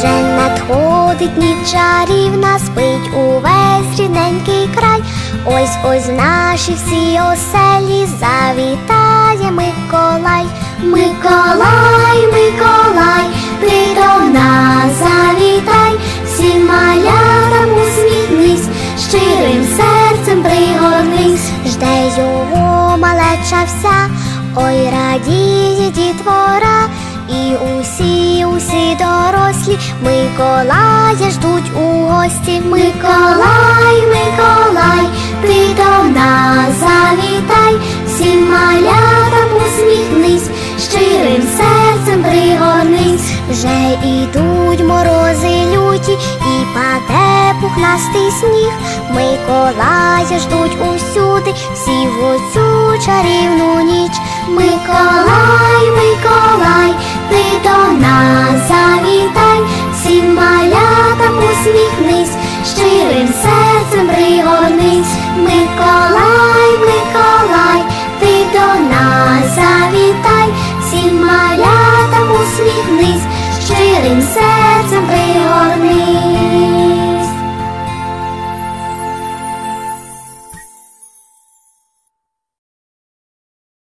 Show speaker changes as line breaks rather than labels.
Вже надходить ніч чарівна, спить увесь рідненький край. Ось в наші всі оселі завітає Миколай. Миколай, Миколай, ти до нас завітай, всім малятам усміхнись, щирим серцем пригорнись. Жде його малеча вся, ой, радіє дітвора, і усі дорослі Миколая ждуть у гості. Миколай, Миколай, ти до нас завітай, всім малятам усміхнись, щирим серцем пригорнись. Вже ідуть морози люті і паде пухнастий сніг. Миколая ждуть усюди, всі в оцю чарівну ніч. Миколай, Миколай, ти до нас завітай, всім малятам усміхнись, щирим серцем пригорнись. Миколай.